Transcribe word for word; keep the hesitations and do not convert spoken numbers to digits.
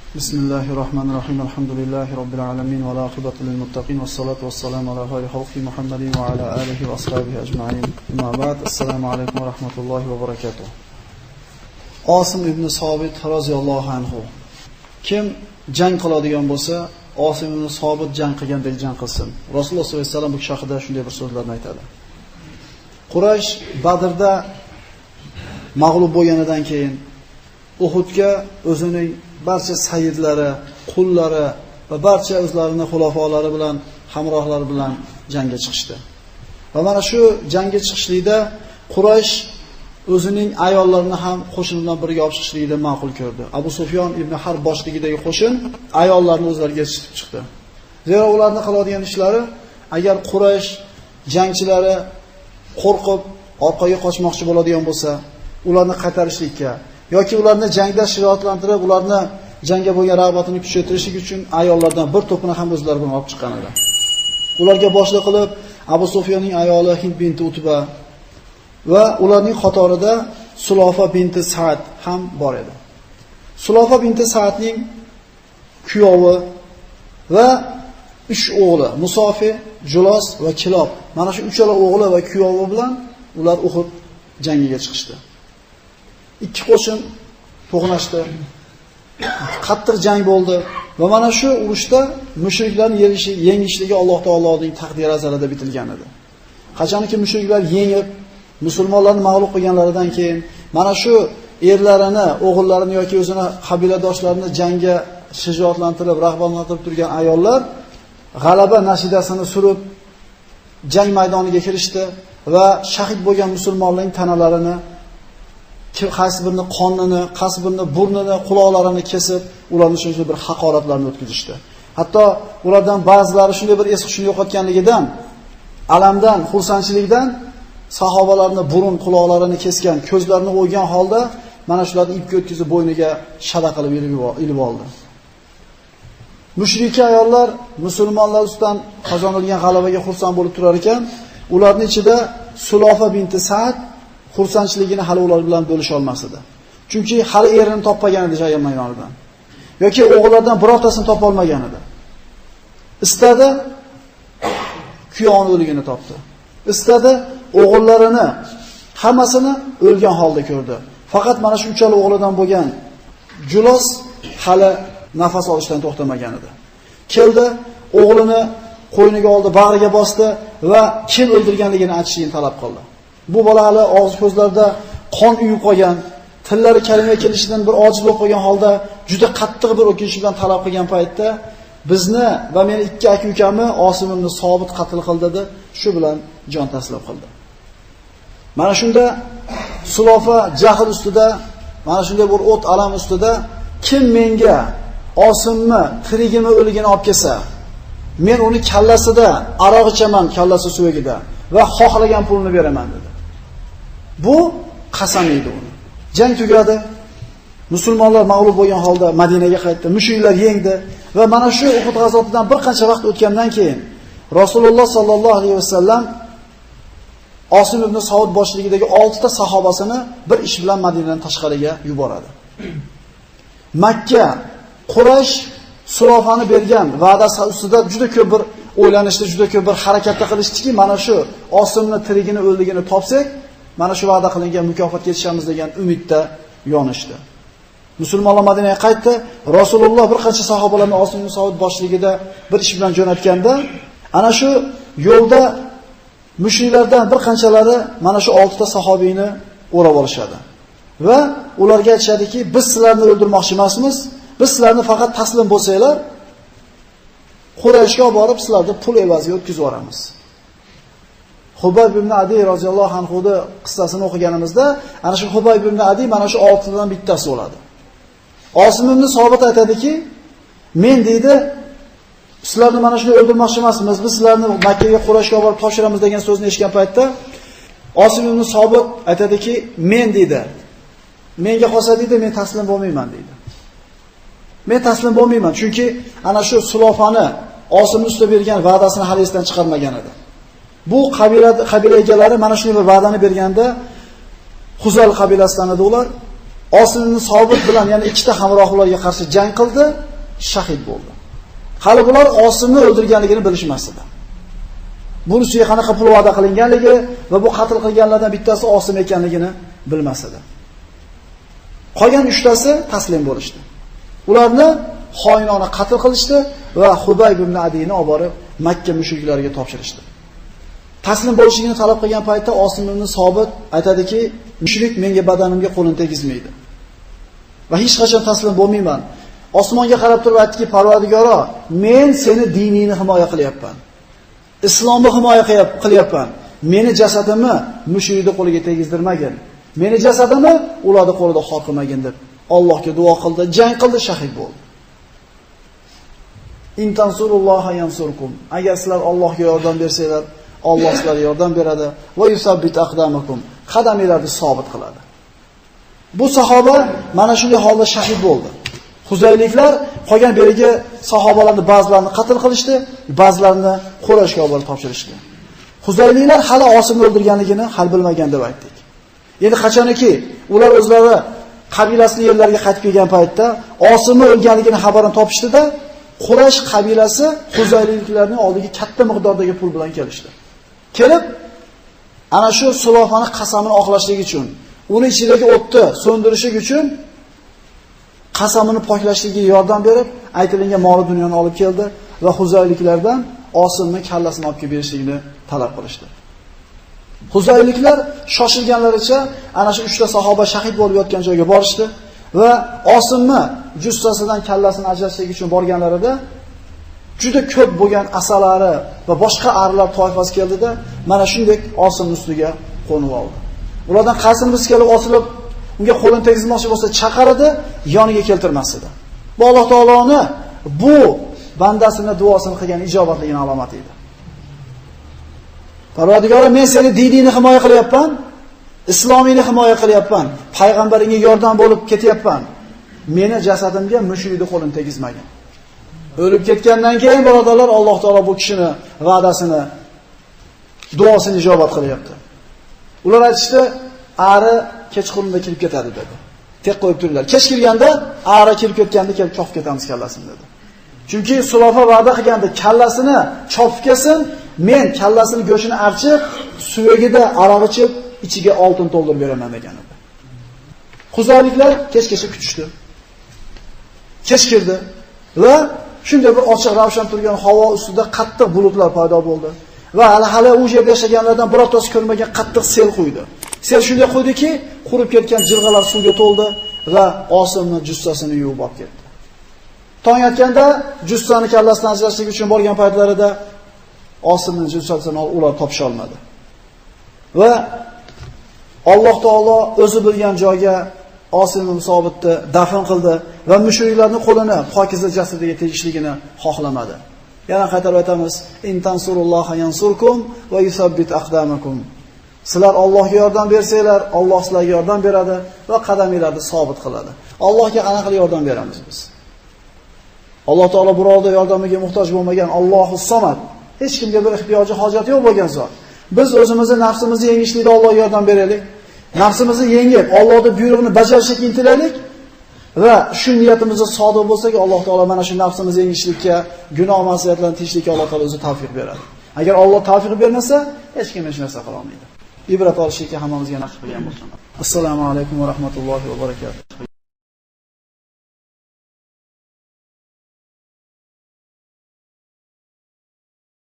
Bismillahirrahmanirrahim. Elhamdülillahi Rabbil alamin ve l'aqibatu lil muttaqin ve salatu vesselamu ala hayri halqi Muhammedin ve ala alihi ve ashabihi ecmaîn. Amma ba'd. Assalamu alaykum ve rahmetullahi ve berekatuh. Osim ibn Sobit roziyallohu anhu. Kim jang qiladigan bo'lsa, Osim ibn Sobit jang qilgandek jang qilsin. Rasululloh sollallohu alayhi vasallam bu kishi haqida shunday bir so'zlarni aytadi. Quraysh Badrda mag'lub bo'lganidan keyin Uhudga o'zining barcha sayyidlari, qullari va barcha o'zlarining xulafolari bilan, hamrohlari bilan jangga chiqishdi. Va mana shu jangga chiqishlikda Quraysh o'zining ayollarini ham qo'shin bilan birga olib chiqishlikni ma'qul ko'rdi. Abu Sufyon ibn Harb boshligidagi qo'shin ayollarni o'zlariga yetishib chiqdi. Zero ularning qiladigan ishlari, agar Quraysh jangchilari qo'rqib orqaga qochmoqchi bo'ladigan bo'lsa, ularni qaytarishlikka yoki ularni jangda shijoatlantirib, ularni jangga bo'lgan rag'batini kuchaytirish uchun ayollardan bir to'pini ham o'zlari bilan olib chiqqan edi. Ularga boshliq qilib Abu Sufyonning ayoli Hind binti Utba va ularning qatorida Sulofa binti Sa'd ham bor edi. Sulofa binti Sa'dning kuyovi va uch o'g'li, Musofi, Julos va Kilob. Mana shu uchala o'g'li va kuyovi bilan ular Uhud jangiga chiqishdi. Ikki qo'shin to'qnashdi. Qattiq jang bo'ldi va mana shu urushda mushriklarning yengishligi Alloh taoloning taqdiri azalida bitilgan edi. Qachonki mushriklar yengib musulmonlarni mag'lub qilganlaridan keyin mana shu erlarini, o'g'illarini yoki o'zini qabiladoshlarini jangga shijoatlantirib, rag'batlantirib turgan ayollar g'alaba nashidasini surib jang maydoniga kirishdi va shahid bo'lgan musulmonlarning tanalarini, qaysi birini qonini, qaysi birini burnini, quloqlarini kesib, ularni shuncha bir haqoratlarni o'tkazishdi. Hatto ulardan ba'zilari shunday bir es hushini yo'qotganligidan, alamdan, xursandchilikdan sahobalarning burun, quloqlarini kesgan, ko'zlarini o'ygan holda mana shularni ipga o'tkazib bo'yniga shada qilib ilib oldi. Mushrika ayollar musulmonlar ustidan qozonilgan g'alabaga xursand bo'lib turar ekan, ularning ichida Sulofa binti Sa'd xursandchiligini hali ular bilan bo'lisha olmas edi. Chunki hali erini topmagan edi jang maydonidan. Yoki o'g'illardan birortasini topa olmagan edi. Istadi kuyovni o'ligini topdi. Istadi o'g'illarini hammasini o'lgan holda ko'rdi. Faqat mana shu uchala o'g'lidan bo'lgan Julos hali nafas olishdan to'xtamagan edi. Keldi, o'g'lini qo'yniga oldi, bag'riga bosdi va kim o'ldirganligini aytishini talab qildi. Bu bola hali og'iz ko'zlarida qon uyib qolgan, tillari kalima kelishidan bir ojiz bo'lib qolgan holda juda qattiq bir o'kinch bilan talab qilgan paytda bizni va meni ikki aka-ukamni Osim ibn Sobit qatl qildi dedi. Shu bilan jon taslim qildi. Mana shunda Sulofa jahl ustida, mana shunday bir o't alam ustida kim menga Osimni tirigini o'ligini olib kelsa, men uni kallasida aroq ichaman, kallasi suvagida va xohlagan pulni beraman dedi. Bu qasam edi uni. Jang tugadi. Musulmonlar mag'lub bo'lgan holda Madinaga qaytdi. Mushriklar yengdi va mana shu Uhud g'azotidan bir qancha vaqt o'tgandan keyin Rasululloh sallallohu alayhi vasallam Osim ibn Sobit boshligidagi olti ta sahobasini bir ish bilan Madinadan tashqariga yuboradi. Makka, Quraysh Sulofani bergan va'dasi ustida juda ko'p bir o'ylanishdi, juda ko'p bir harakatda qilishdiki, mana shu Osimni tirigini o'ldigini topsak, mana shu va'da qilingan mukofotga yetishamiz degan umidda yonishdi. Musulmonlar Madinaga qaytdi. Rasululloh bir qancha sahobalarni Osim ibn Sobit boshligida bir ish bilan jo'natganda, ana shu yo'lda mushriklardan bir qanchalari mana shu olti ta sahobiyni o'rab olishadi. Va ularga aytishadiki, biz sizlarni o'ldirmoqchi emasmiz, biz sizlarni faqat taslim bo'lsanglar, Qurayshga olib borib sizlarni pul evaziga o'tkazib yuboramiz. Hubayb ibn Adi roziyallohu anhuning qissasini o'qiganimizda, ana shu Hubayb ibn Adi mana shu oltidan bittasi bo'ladi. Osim ibn Sobit aytadiki, men deydi, sizlarni mana shuni o'ldirmoqchi emasmiz, biz sizlarni Makkaga Qurayshga olib borib topshiramiz degan so'zni eshitgan paytda Osim ibn Sobit aytadiki, men deydi, menga qolsa deydi, men taslim bo'lmayman deydi. Men taslim bo'lmayman, chunki ana shu Sulofani Osimning ustiga bergan va'dasini hali esdan chiqarmagan edi. Bu qabila qabila egalari mana shunday bir va'dani berganda Xuzal qabilasidan edi ular. Osim ibn Sobit bilan yana ikkita hamrohlarga qarshi jang qildi, shahid bo'ldi. Hali bular Osimni o'ldirganligini bilishmas edi. Bunisiga qanaqa pul va'da qilinganligi va bu qatl qilganlardan bittasi Osim ekanligini bilmas edi. Qolgan uchtasi taslim bo'lishdi. Ularni xoinona qatl qilishdi va Hubayb ibn Adiyni olib borib Makka mushriklariga topshirishdi. Taslim bo'lishligini talab qilgan paytda Osim ibn Sobit aytadiki, mushrik menga badanimga qo'lini tegizmaydi va hech qachon taslim bo'lmayman. Osmonga qarab turib aytdiki, Parvardigoro, men seni diningni himoya qilyapman. Islomni himoya qilyapman. Meni jasadimni mushrikning qo'liga tegizdirmagin. Meni jasadimni ularning qo'lida xor qilmagin deb Allohga duo qildi, jang qildi, shahid bo'ldi. In tansurulloha yansurkum. Agar sizlar Allohga yordam bersanglar, Alloh sizlarga yordam beradi va yusabbit aqdamakum. Qadamingizni sobit qiladi. Bu sahoba mana shunday holda shahid bo'ldi. Huzayliklar qolgan beriga sahobalarni ba'zilarini qatl qilishdi, ba'zilarini Qurayshga olib topshirishdi. Huzayliklar hali Osimni o'ldirganligini hal bilmagan deb aytdik. Endi qachoniki ular o'zlari qabilasining yerlariga qaytib kelgan paytda Osimni o'lganligini xabarini topishdi-da, Quraysh qabilasi Huzayliklarning oldiga katta miqdordagi pul bilan kelishdi. Kelib, ana shu Sulofani qasamini oqlashlik uchun, uni ichidagi o'tni so'ndirish uchun qasamini poklashligiga yordam berib, aytilingan mol dunyoni olib keldi va Huzayliklardan Osimning kallasini olib kelib berishligini talab qilishdi. Huzayliklar shoshilganlaricha ana shu uchta sahoba shahid bo'lib yotgan joyga borishdi va Osimni jussasidan kallasini ajratishlik uchun borganlarida juda ko'p bo'lgan asalari va boshqa arilar toifasi keldida, mana shunday Osimning ustiga qo'nib oldi. Ulardan qasimimiz kelib osilib, unga qo'lini tegizmoqchi bo'lsa chaqirdi, yoniga keltirmas edi. Bu Alloh taoloning bu bandasini duosini qilgan ijobatligining alomati edi. Parvardigoro, men seni diningni himoya qilyapman, islomingni himoya qilyapman, payg'ambaringga yordam bo'lib ketyapman. Meni jasadimga mushrikning qo'lini tegizmagin. O'lib ketgandan keyin birodarlar, Alloh taolo bu kishini va'dasini, duosini ijobat qilyapti. Ular aytishdi, ari kechqurunda kelib ketadi dedi. Tek qo'yib turdilar. Kech kirganda ari kelib ketganda kelib chopib ketamiz kallasini dedi. Chunki Sulofa va'da qilganda kallasini chopib kelsin, men kallasini go'shini archib, suvagida aroq ichib, ichiga oltin to'ldirib beraman degan edi. Huzayliklar kechgacha kutishdi. Kech kirdi va shunday bir ochiq ravshan turgan havo ustida qattiq bulutlar paydo bo'ldi va hali hali u yerda yashaganlardan birortasi ko'rmagan qattiq sel quydi. Sel shunday qo'ydiki, qurib ketgan jilg'alar suvga to'ldi va Osimning jussasini yuvib olib ketdi. Tong atganda jussani kallasidan ajratishlik uchun borgan paytlarida Osimning jussasini ular topisha olmadi. Va Alloh taolo o'zi bilgan joyga Osim ibn Sobitni dafn qildi va mushriklarning qo'lini pokiza jasadiga tegishligini xohlamadi. Yana qaytarib aytamiz, in tansurulloha yansurkum va yusabbit aqdamakum. Sizlar Allohga yordam bersanglar, Alloh sizlarga yordam beradi va qadamingizni sobit qiladi. Allohga qanaqa yordam beramiz biz? Alloh taolo birovda yordamiga muhtoj bo'lmagan Allohus Samad, hech kimga bir ehtiyoji, hojati yo'q bo'lgan zot. Biz o'zimizni nafsimizni yengishlikda Allohga yordam beraylik. Nafsimizni yengib, Allohning buyrug'ini bajarishga intilaylik va shu niyatimizda sodiq bo'lsak, Alloh taolo mana shu nafsimizni yengishlikka, gunoh ma'siyatlarni tishlikka Alloh taolo o'zi tavfiq beradi. Agar Alloh tavfiq bermasa, hech kim hech narsa qila olmaydi. Ibrat olishga hammamizga nasib qilgan bo'lsin. Assalomu alaykum va rahmatullohi va barakatuh.